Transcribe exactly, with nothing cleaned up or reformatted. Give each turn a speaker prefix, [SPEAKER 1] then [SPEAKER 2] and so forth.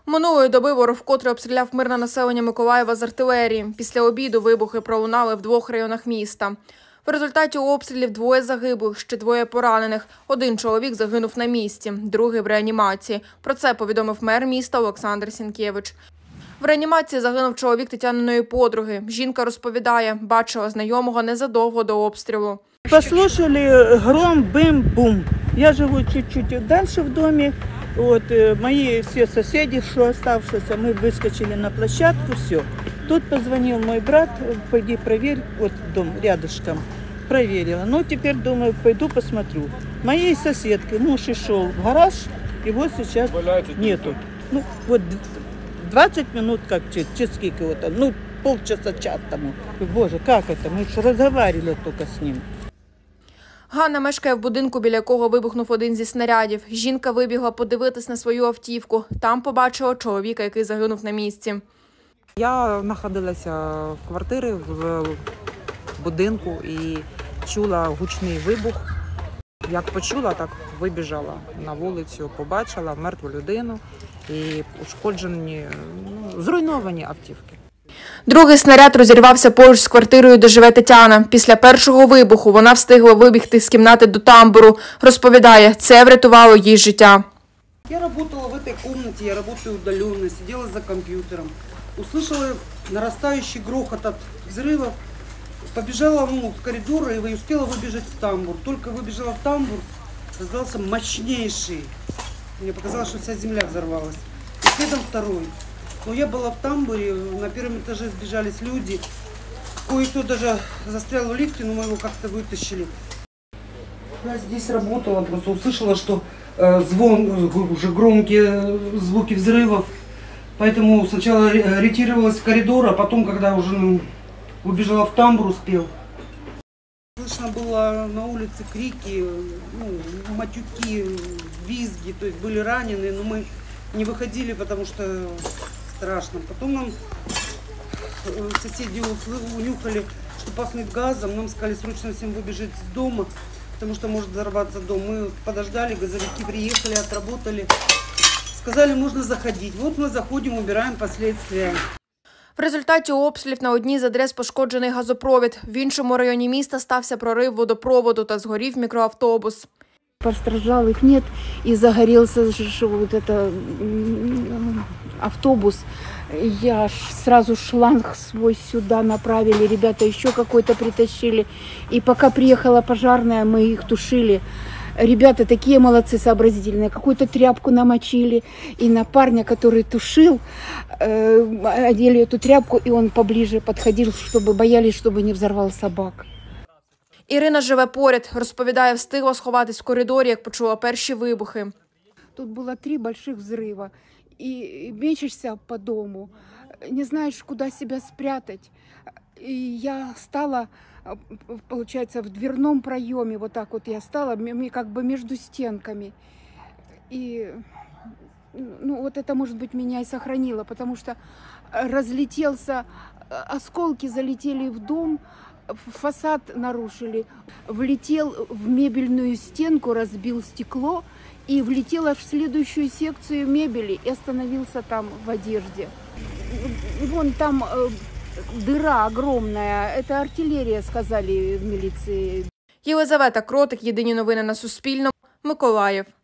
[SPEAKER 1] Минулої доби ворог вкотре обстріляв мирне населення Миколаєва з артилерії. Після обіду вибухи пролунали в двох районах міста. В результаті обстрілів двоє загиблих, ще двоє поранених. Один чоловік загинув на місці, другий в реанімації. Про це повідомив мер міста Олександр Сінкевич. В реанімації загинув чоловік Тетяниної подруги. Жінка розповідає, бачила знайомого незадовго до обстрілу.
[SPEAKER 2] Послушали гром, бим, бум. Я живу чуть-чуть дальше в доме. Вот, мои все соседи, что оставшиеся, мы выскочили на площадку, все. Тут позвонил мой брат, пойди проверь, вот дом рядышком, проверила. Ну, теперь думаю, пойду посмотрю. Моей соседки муж и шел в гараж, его сейчас нету. Ну, вот двадцать минут, как часы кого-то, ну, полчаса, час тому. Боже, как это, мы же разговаривали только с ним.
[SPEAKER 1] Ганна мешкає в будинку, біля якого вибухнув один зі снарядів. Жінка вибігла подивитись на свою автівку. Там побачила чоловіка, який загинув на місці.
[SPEAKER 3] Я знаходилася в квартирі, в будинку і чула гучний вибух. Як почула, так вибіжала на вулицю, побачила мертву людину і ушкоджені, ну, зруйновані автівки.
[SPEAKER 1] Другий снаряд розірвався поруч з квартирою, де живе Тетяна. Після першого вибуху вона встигла вибігти з кімнати до тамбуру. Розповідає, це врятувало їй життя.
[SPEAKER 4] Я працювала в цій кімнаті, я працюю удаленно, сиділа за комп'ютером. Услышала нарастающий грохот от взрывов, побежала ну, в коридор и успела выбежать в тамбур. Только выбежала в тамбур, раздался мощнейший. Мне показалось, что вся земля взорвалась. И следом второй. Но я была в тамбуре, на первом этаже сбежались люди. Кое-кто даже застрял в лифте, но мы его как-то вытащили. Я здесь работала, просто услышала, что э, звон, уже громкие звуки взрывов. Поэтому сначала ретировалась в коридор, а потом, когда уже ну, убежала в тамбур, успел. Слышно было на улице крики, ну, матюки, визги, то есть были раненые, но мы не выходили, потому что страшно. Потом нам соседи унюхали, что пахнет газом, нам сказали срочно всем выбежать из дома, потому что может взорваться дом. Мы подождали, газовики приехали, отработали. Сказали, можна заходити. От ми заходимо, убираємо последствия.
[SPEAKER 1] В результаті обстрілів на одній з адрес пошкоджений газопровід. В іншому районі міста стався прорив водопроводу та згорів мікроавтобус.
[SPEAKER 5] Постраждалих нет, и загорелся вот это автобус. Я сразу шланг свой сюда направили, ребята еще какой-то притащили. И пока приехала пожарная, мы их тушили. Ребята такие молодцы, сообразительные. Какую-то тряпку намочили. И на парня, который тушил, э, одели эту тряпку, и он поближе подходил, чтобы боялись, чтобы не взорвал собак.
[SPEAKER 1] Ірина живе поряд. Розповідає, встигла сховатись в коридорі, як почула перші вибухи.
[SPEAKER 5] Тут было три больших взрыва. И мечешься по дому, не знаешь, куда себя спрятать. И я стала, получается, в дверном проеме, вот так вот я стала, как бы между стенками. И ну, вот это, может быть, меня и сохранило, потому что разлетелся, осколки залетели в дом, фасад нарушили, влетел в мебельную стенку, разбил стекло и влетел аж в следующую секцию мебели и остановился там в одежде. Вон там э, дыра огромная, это артиллерия, сказали в милиции.
[SPEAKER 1] Єлизавета Кротик, єдині новини на Суспільному, Миколаїв.